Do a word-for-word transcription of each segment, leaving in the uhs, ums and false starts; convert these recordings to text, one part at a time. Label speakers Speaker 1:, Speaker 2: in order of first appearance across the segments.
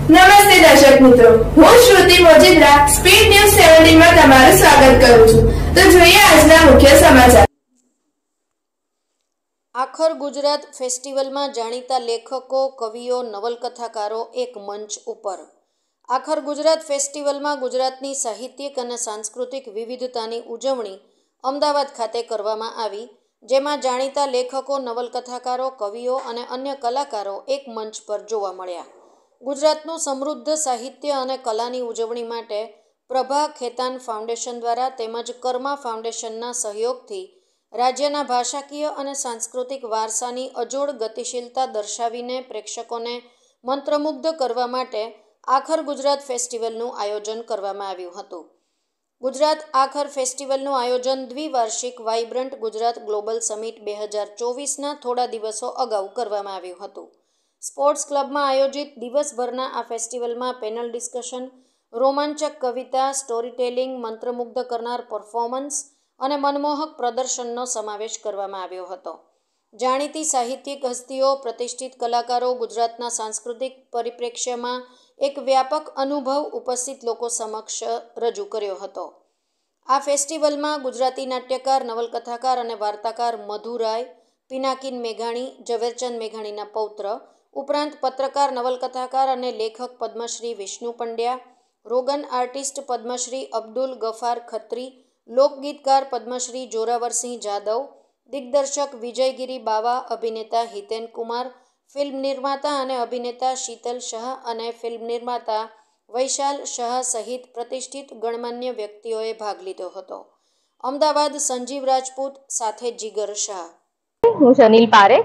Speaker 1: નમસ્તે દર્શક મિત્રો, હું શ્રુતિ મોજીદ્રા સ્પીડ ન્યૂઝ સત્તર માં તમારું સ્વાગત કરું છું। તો જોઈએ આજના મુખ્ય સમાચાર।
Speaker 2: આખર ગુજરાત ફેસ્ટિવલમાં જાણીતા લેખકો, કવિઓ, નવલકથાકારો એક મંચ ઉપર। આખર ગુજરાત ફેસ્ટિવલમાં ગુજરાતની સાહિત્યિક અને સાંસ્કૃતિક વિવિધતાની ઉજવણી અમદાવાદ ખાતે કરવામાં આવી, જેમાં જાણીતા લેખકો, નવલકથાકારો, કવિઓ અને અન્ય કલાકારો એક મંચ પર જોવા મળ્યા। ગુજરાતનું સમૃદ્ધ સાહિત્ય અને કલાની ઉજવણી માટે પ્રભા ખેતાન ફાઉન્ડેશન દ્વારા તેમજ કર્મા ફાઉન્ડેશનના સહયોગથી રાજ્યના ભાષાકીય અને સાંસ્કૃતિક વારસાની અજોડ ગતિશીલતા દર્શાવીને પ્રેક્ષકોને મંત્રમુગ્ધ કરવા માટે આખર ગુજરાત ફેસ્ટિવલનું આયોજન કરવામાં આવ્યું હતું। ગુજરાત આખર ફેસ્ટિવલનું આયોજન દ્વિવાર્ષિક વાઇબ્રન્ટ ગુજરાત ગ્લોબલ સમિટ બે હજાર ચોવીસના થોડા દિવસો અગાઉ કરવામાં આવ્યું હતું। સ્પોર્ટ્સ ક્લબમાં આયોજિત દિવસભરના આ ફેસ્ટિવલમાં પેનલ ડિસ્કશન, રોમાંચક કવિતા, સ્ટોરી ટેલિંગ, મંત્રમુગ્ધ કરનાર પરફોર્મન્સ અને મનમોહક પ્રદર્શનનો સમાવેશ કરવામાં આવ્યો હતો। જાણીતી સાહિત્યિક હસ્તીઓ, પ્રતિષ્ઠિત કલાકારો, ગુજરાતના સાંસ્કૃતિક પરિપ્રેક્ષ્યમાં એક વ્યાપક અનુભવ ઉપસ્થિત લોકો સમક્ષ રજૂ કર્યો હતો। આ ફેસ્ટિવલમાં ગુજરાતી નાટ્યકાર, નવલકથાકાર અને વાર્તાકાર મધુ રાય, પિનાકીન મેઘાણી, ઝવેરચંદ મેઘાણીના પૌત્ર ઉપરાંત પત્રકાર, નવલકથાકાર અને લેખક પદ્મશ્રી વિષ્ણુ પંડ્યા, રોગન આર્ટિસ્ટ પદ્મશ્રી અબ્દુલ ગફાર ખત્રી, લોકગીતકાર પદ્મશ્રી જોરાવરસિંહ જાદવ, દિગ્દર્શક વિજયગીરી બાવા, અભિનેતા હિતેન કુમાર, ફિલ્મ નિર્માતા અને અભિનેતા શીતલ શાહ અને ફિલ્મ નિર્માતા વૈશાલ શાહ સહિત પ્રતિષ્ઠિત ગણમાન્ય વ્યક્તિઓએ ભાગ લીધો હતો। અમદાવાદ સંજીવ રાજપૂત સાથે જીગર શાહ।
Speaker 3: હું Sanil Parekh,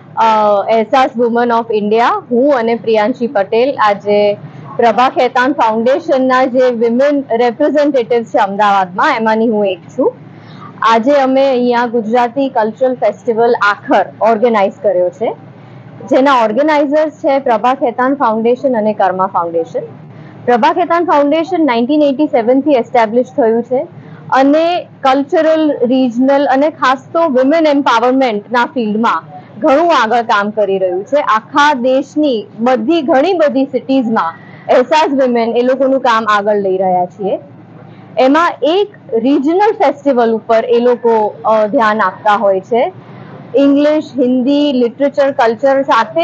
Speaker 3: Ehsaas woman of India, હું અને પ્રિયાંશી પટેલ આજે પ્રભા ખેતાન ફાઉન્ડેશનના જે વિમેન રેપ્રેઝેન્ટેટિવ્સ છે અમદાવાદમાં, એમાંની હું એક છું। આજે અમે અહીંયા Gujarati cultural festival Aakhar organize કર્યો છે, જેના ઓર્ગેનાઇઝર્સ છે પ્રભા ખેતાન ફાઉન્ડેશન અને Karma foundation. Prabha Khaitan foundation nineteen eighty સેવનથી એસ્ટાબ્લિશ થયું છે અને કલ્ચરલ, રિજનલ અને ખાસ તો વિમેન એમ્પાવરમેન્ટના ફિલ્ડમાં ઘણું આગળ કામ કરી રહ્યું છે। આખા દેશની બધી ઘણી બધી સિટીઝમાં એહસાસ વિમેન એ લોકોનું કામ આગળ લઈ રહ્યા છીએ। એમાં એક રિજનલ ફેસ્ટિવલ ઉપર એ લોકો ધ્યાન આપતા હોય છે। ઇંગ્લિશ, હિન્દી, લિટરેચર, કલ્ચર સાથે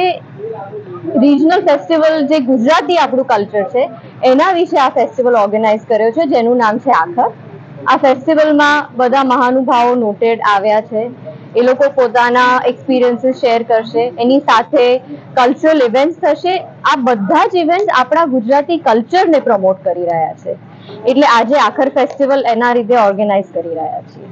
Speaker 3: રિજનલ ફેસ્ટિવલ જે ગુજરાતી આપણું કલ્ચર છે એના વિશે આ ફેસ્ટિવલ ઓર્ગેનાઇઝ કર્યો છે, જેનું નામ છે આખર। આ ફેસ્ટિવલમાં બધા મહાનુભાવો નોટેડ આવ્યા છે। એ લોકો પોતાના એક્સપિરિયન્સીસ શેર કરશે, એની સાથે કલ્ચરલ ઇવેન્ટ્સ થશે। આ બધા જ ઇવેન્ટ્સ આપણા ગુજરાતી કલ્ચરને પ્રમોટ કરી રહ્યા છે, એટલે આજે આખર ફેસ્ટિવલ એના રીતે ઓર્ગેનાઇઝ કરી રહ્યા છીએ।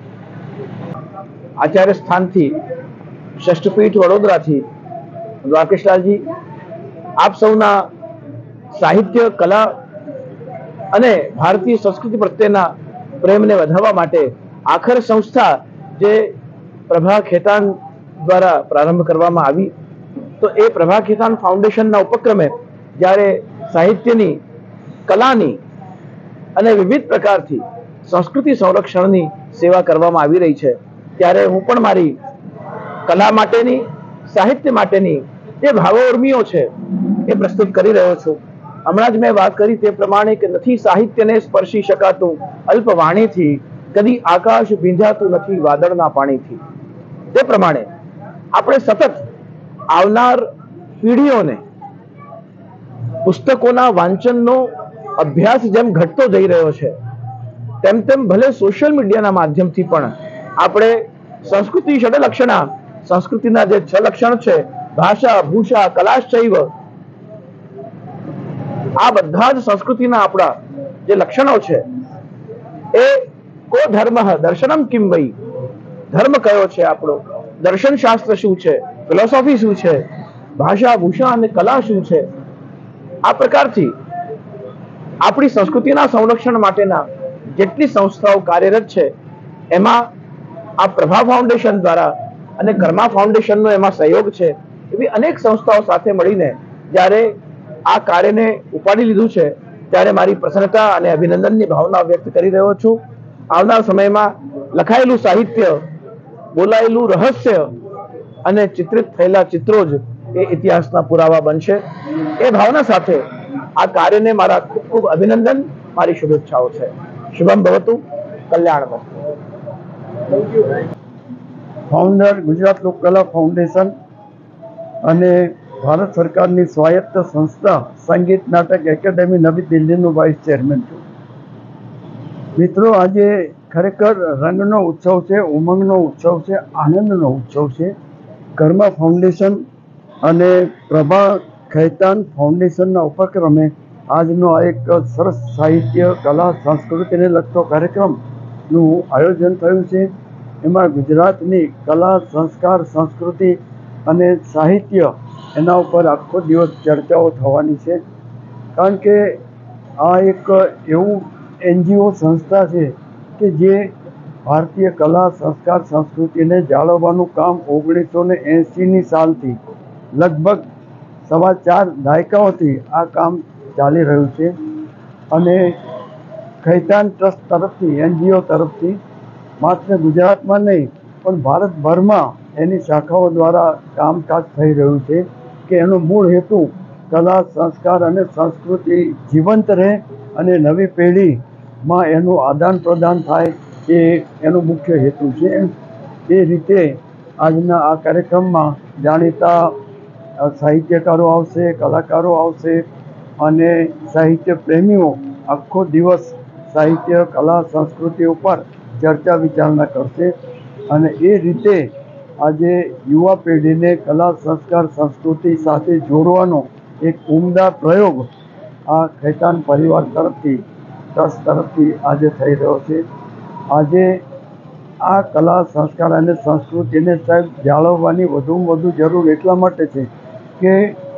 Speaker 4: આચાર્ય સ્થાનથી ષષ્ઠપીઠ વડોદરાથી દ્વારકેશલાલજી, આપ સૌના સાહિત્ય, કલા અને ભારતીય સંસ્કૃતિ પ્રત્યેના પ્રેમને વધારવા માટે આખર સંસ્થા જે પ્રભા ખેતાન દ્વારા પ્રારંભ કરવામાં આવી, તો એ પ્રભા ખેતાન ફાઉન્ડેશનના ઉપક્રમે જ્યારે સાહિત્યની, કલાની અને વિવિધ પ્રકારથી સંસ્કૃતિ સંરક્ષણની સેવા કરવામાં આવી રહી છે, ત્યારે હું પણ મારી કલા માટેની, સાહિત્ય માટેની જે ભાવોર્મીઓ છે એ પ્રસ્તુત કરી રહ્યો છું। હમણાં જ મેં વાત કરી તે પ્રમાણે કે નથી સાહિત્યને સ્પર્શી શકાતું અલ્પ વાણીથી, કદી આકાશ ભીંજાતું નથી વાદળના પાણીથી। તે પ્રમાણે આપણે સતત આવનાર પેઢીઓને પુસ્તકોના વાંચનનો અભ્યાસ જેમ ઘટતો જઈ રહ્યો છે, તેમ તેમ ભલે સોશિયલ મીડિયાના માધ્યમથી પણ આપણે સંસ્કૃતિ ષડલક્ષણા, સંસ્કૃતિના જે છ લક્ષણ છે, ભાષા, ભૂષા, કલાશ્ચૈવ, આ બધા જ સંસ્કૃતિના આપણા જે લક્ષણો છે એ કો ધર્મ દર્શનમ કિમ વૈ, ધર્મ કયો છે આપણો, દર્શન શાસ્ત્ર શું છે, ફિલોસોફી શું છે, ભાષા, ભૂષા અને કલા શું છે, આ પ્રકારથી આપણી સંસ્કૃતિના સંરક્ષણ માટેના જેટલી સંસ્થાઓ કાર્યરત છે એમાં આ પ્રભા ફાઉન્ડેશન દ્વારા અને કર્મા ફાઉન્ડેશનનો એમાં સહયોગ છે, એવી અનેક સંસ્થાઓ સાથે મળીને જ્યારે આ કાર્યને ઉપાડી લીધું છે, ત્યારે મારી પ્રસન્નતા અને અભિનંદનની ભાવના વ્યક્ત કરી રહ્યો છું। આવનાર સમયમાં લખાયેલું સાહિત્ય, બોલાયેલું રહસ્ય અને ચિત્રિત થયેલા ચિત્રો જ એ ઇતિહાસના પુરાવા બનશે। એ ભાવના સાથે આ કાર્યને મારા ખૂબ ખૂબ અભિનંદન, મારી શુભેચ્છાઓ છે. શુભમ ભવતુ, કલ્યાણ વસ્તુ.
Speaker 5: ફાઉન્ડર ગુજરાત લોકકલા ફાઉન્ડેશન અને ભારત સરકારની સ્વાયત્ત સંસ્થા સંગીત નાટક એકેડેમી નવી દિલ્હીનો વાઇસ ચેરમેન છું. મિત્રો, આજે ખરેખર રંગનો ઉત્સવ છે, ઉમંગનો ઉત્સવ છે, આનંદનો ઉત્સવ છે. કર્મા ફાઉન્ડેશન અને પ્રભા ખૈતાન ફાઉન્ડેશનના ઉપક્રમે આજનો આ એક સરસ સાહિત્ય, કલા, સંસ્કૃતિને લગતો કાર્યક્રમનું આયોજન થયું છે. એમાં ગુજરાતની કલા, સંસ્કાર, સંસ્કૃતિ અને સાહિત્ય એના ઉપર આખો દિવસ ચર્ચાઓ થવાની છે. કારણ કે આ એક એવું એનજીઓ સંસ્થા છે કે જે ભારતીય કલા, સંસ્કાર, સંસ્કૃતિને જાળવવાનું કામ ઓગણીસો ને એંસીની સાલથી લગભગ સવા ચાર દાયકાઓથી આ કામ ચાલી રહ્યું છે. અને ખૈતાન ટ્રસ્ટ તરફથી, એનજીઓ તરફથી માત્ર ગુજરાતમાં નહીં પણ ભારતભરમાં એની શાખાઓ દ્વારા કામકાજ થઈ રહ્યું છે કે એનો મૂળ હેતુ કલા, સંસ્કાર અને સંસ્કૃતિ જીવંત રહે અને નવી પેઢીમાં એનું આદાન પ્રદાન થાય, એ એનો મુખ્ય હેતુ છે. એ રીતે આજના આ કાર્યક્રમમાં જાણીતા સાહિત્યકારો આવશે, કલાકારો આવશે અને સાહિત્ય પ્રેમીઓ આખો દિવસ સાહિત્ય, કલા, સંસ્કૃતિ ઉપર ચર્ચા વિચારણા કરશે. અને એ રીતે આજે યુવા પેઢીને કલા, સંસ્કાર, સંસ્કૃતિ સાથે જોડવાનો એક ઉમદા પ્રયોગ આ ખૈતાન પરિવાર તરફથી, ટ્રસ્ટ તરફથી આજે થઈ રહ્યો છે. આજે આ કલા, સંસ્કાર અને સંસ્કૃતિને સાહેબ જાળવવાની વધુમાં વધુ જરૂર એટલા માટે છે કે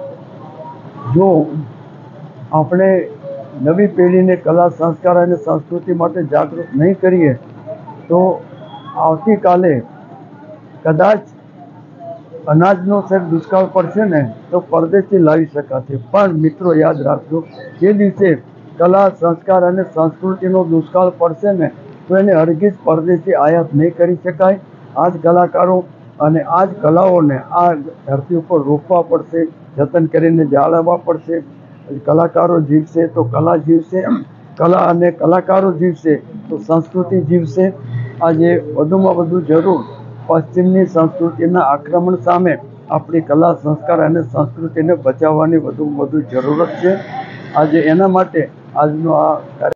Speaker 5: જો આપણે નવી પેઢીને કલા, સંસ્કાર અને સંસ્કૃતિ માટે જાગૃત નહીં કરીએ તો આવતીકાલે કદાચ અનાજનો સાહેબ દુષ્કાળ પડશે ને તો પરદેશથી લાવી શકાશે. પણ મિત્રો યાદ રાખજો, જે દિવસે કલા, સંસ્કાર અને સંસ્કૃતિનો દુષ્કાળ પડશે ને તો એને હરગીજ પરદેશથી આયાત નહીં કરી શકાય. આ જ કલાકારો અને આ જ કલાઓને આ ધરતી ઉપર રોપવા પડશે, જતન કરીને જાળવવા પડશે. કલાકારો જીવશે તો કલા જીવશે, કલા અને કલાકારો જીવશે તો સંસ્કૃતિ જીવશે. આજે વધુમાં વધુ જરૂર પશ્ચિમની સંસ્કૃતિના આક્રમણ સામે આપણી કલા, સંસ્કાર અને સંસ્કૃતિને બચાવવાની વધુમાં વધુ જરૂરત છે. આજે એના માટે આજનો આ